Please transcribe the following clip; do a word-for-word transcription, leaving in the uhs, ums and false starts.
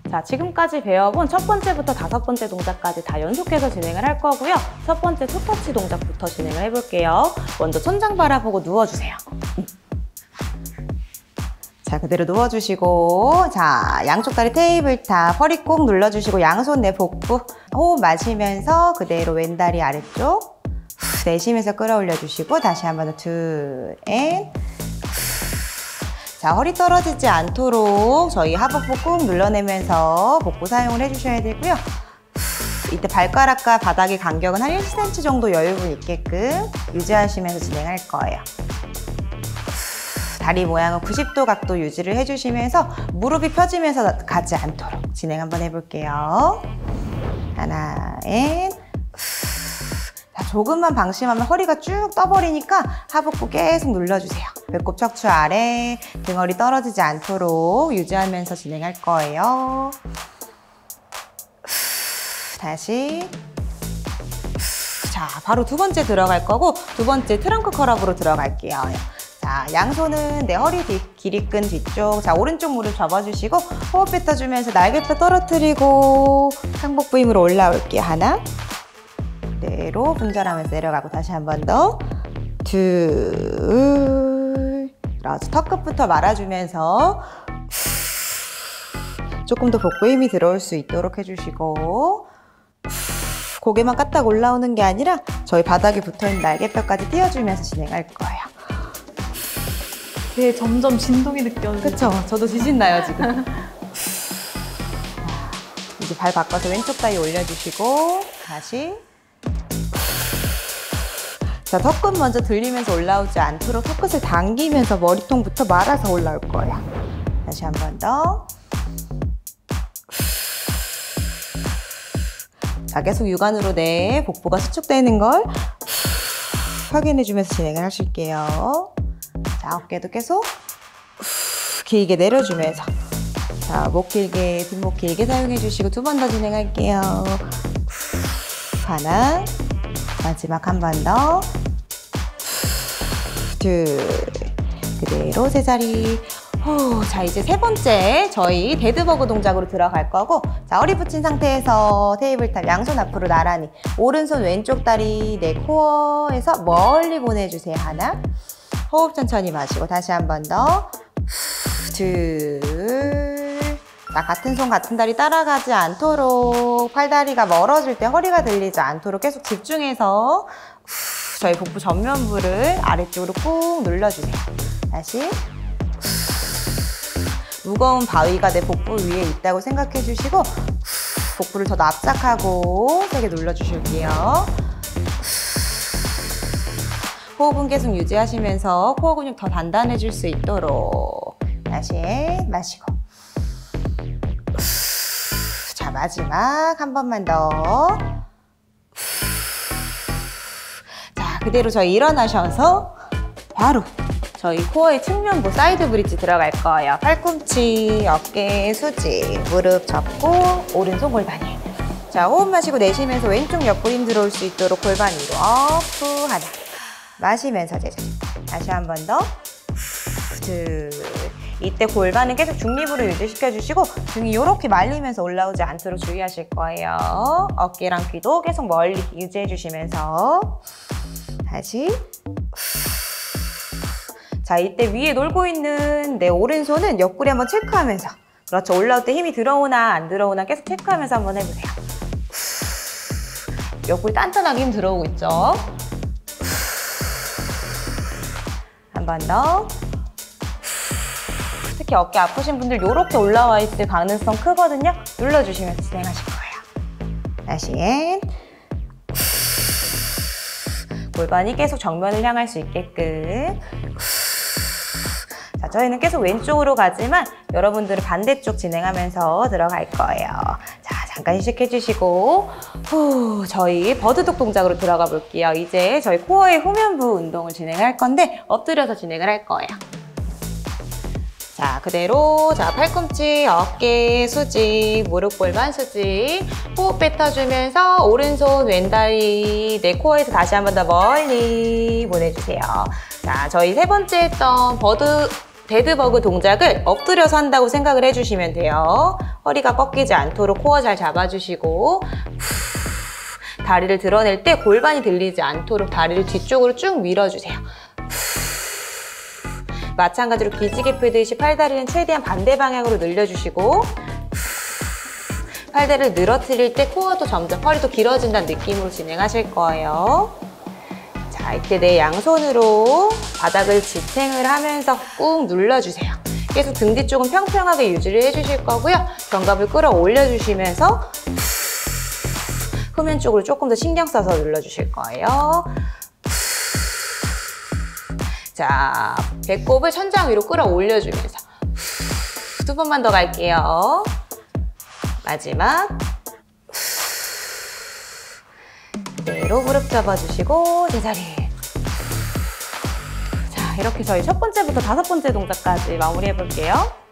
자, 지금까지 배워본 첫 번째부터 다섯 번째 동작까지 다 연속해서 진행을 할 거고요. 첫 번째 투터치 동작부터 진행을 해볼게요. 먼저 천장 바라보고 누워주세요. 자, 그대로 누워주시고, 자, 양쪽 다리 테이블탑, 허리 꾹 눌러주시고, 양손 내 복부, 호흡 마시면서 그대로 왼다리 아래쪽, 후, 내쉬면서 끌어올려주시고, 다시 한 번 더, 둘, 앤, 자, 허리 떨어지지 않도록 저희 하복부 꾹 눌러내면서 복부 사용을 해주셔야 되고요. 이때 발가락과 바닥의 간격은 한 일 센티미터 정도 여유분 있게끔 유지하시면서 진행할 거예요. 다리 모양은 구십 도 각도 유지를 해주시면서 무릎이 펴지면서 가지 않도록 진행 한번 해볼게요. 하나, 앤. 자, 조금만 방심하면 허리가 쭉 떠버리니까 하복부 계속 눌러주세요. 배꼽 척추 아래, 등허리 떨어지지 않도록 유지하면서 진행할 거예요. 다시. 자, 바로 두 번째 들어갈 거고, 두 번째 트렁크 컬업으로 들어갈게요. 자, 양손은 내 허리 뒤, 길이 끈 뒤쪽, 자, 오른쪽 무릎 접어주시고 호흡 뱉어주면서 날개뼈 떨어뜨리고 상복부 힘으로 올라올게요. 하나, 그대로 분절하면서 내려가고 다시 한 번 더, 둘, 그렇지. 턱끝부터 말아주면서 조금 더 복부에 힘이 들어올 수 있도록 해주시고, 고개만 까딱 올라오는 게 아니라 저희 바닥에 붙어있는 날개뼈까지 띄워주면서 진행할 거예요. 네, 점점 진동이 느껴져요. 그쵸? 저도 지진나요, 지금. 이제 발 바꿔서 왼쪽 다리 올려주시고, 다시. 자, 턱끝 먼저 들리면서 올라오지 않도록 턱끝을 당기면서 머리통부터 말아서 올라올 거예요. 다시 한 번 더. 자, 계속 육안으로 내 복부가 수축되는 걸 확인해주면서 진행을 하실게요. 자, 어깨도 계속 길게 내려주면서, 자, 목 길게, 뒷목 길게 사용해주시고 두 번 더 진행할게요. 하나, 마지막 한 번 더, 둘, 그대로 세 자리. 후, 자, 이제 세 번째 저희 데드버그 동작으로 들어갈 거고, 자, 허리 붙인 상태에서 테이블탑 양손 앞으로 나란히, 오른손 왼쪽 다리 내 코어에서 멀리 보내주세요. 하나, 호흡 천천히 마시고 다시 한 번 더, 둘. 자, 같은 손 같은 다리 따라가지 않도록, 팔다리가 멀어질 때 허리가 들리지 않도록 계속 집중해서 저희 복부 전면부를 아래쪽으로 꾹 눌러주세요. 다시. 무거운 바위가 내 복부 위에 있다고 생각해 주시고 복부를 더 납작하고 세게 눌러주실게요. 호흡은 계속 유지하시면서 코어 근육 더 단단해질 수 있도록. 다시 마시고. 자, 마지막 한 번만 더. 자, 그대로 저희 일어나셔서 바로 저희 코어의 측면부 사이드 브릿지 들어갈 거예요. 팔꿈치, 어깨, 수직, 무릎 접고 오른손 골반 위. 자, 호흡 마시고 내쉬면서 왼쪽 옆구리 힘 들어올 수 있도록 골반 위로 업, 후, 하나. 마시면서 제자리. 다시 한 번 더. 둘. 이때 골반은 계속 중립으로 유지시켜 주시고 등이 이렇게 말리면서 올라오지 않도록 주의하실 거예요. 어깨랑 귀도 계속 멀리 유지해 주시면서 다시. 자, 이때 위에 놀고 있는 내 오른손은 옆구리 한번 체크하면서, 그렇죠, 올라올 때 힘이 들어오나 안 들어오나 계속 체크하면서 한번 해보세요. 옆구리 단단하게 힘 들어오고 있죠? 한 번 더. 특히 어깨 아프신 분들 이렇게 올라와 있을 가능성 크거든요. 눌러주시면서 진행하실 거예요. 다시. 골반이 계속 정면을 향할 수 있게끔. 자, 저희는 계속 왼쪽으로 가지만 여러분들은 반대쪽 진행하면서 들어갈 거예요. 자, 잠깐 휴식해 주시고 후, 저희 버드독 동작으로 들어가 볼게요. 이제 저희 코어의 후면부 운동을 진행할 건데 엎드려서 진행을 할 거예요. 자, 그대로 자 팔꿈치, 어깨, 수직, 무릎 골반 수직. 호흡 뱉어주면서 오른손 왼다리 내 코어에서 다시 한 번 더 멀리 보내주세요. 자, 저희 세 번째 했던 버드 데드버그 동작을 엎드려서 한다고 생각을 해주시면 돼요. 허리가 꺾이지 않도록 코어 잘 잡아주시고 후, 다리를 드러낼 때 골반이 들리지 않도록 다리를 뒤쪽으로 쭉 밀어주세요. 후, 마찬가지로 기지개 펴듯이 팔다리는 최대한 반대 방향으로 늘려주시고 후, 팔다리를 늘어뜨릴 때 코어도 점점 허리도 길어진다는 느낌으로 진행하실 거예요. 자, 이때 내 양손으로 바닥을 지탱을 하면서 꾹 눌러주세요. 계속 등 뒤쪽은 평평하게 유지를 해주실 거고요. 견갑을 끌어올려 주시면서 후면 쪽으로 조금 더 신경 써서 눌러주실 거예요. 자, 배꼽을 천장 위로 끌어올려 주면서 두 번만 더 갈게요. 마지막. 그대로 무릎 접어주시고 제자리. 자, 이렇게 저희 첫 번째부터 다섯 번째 동작까지 마무리해 볼게요.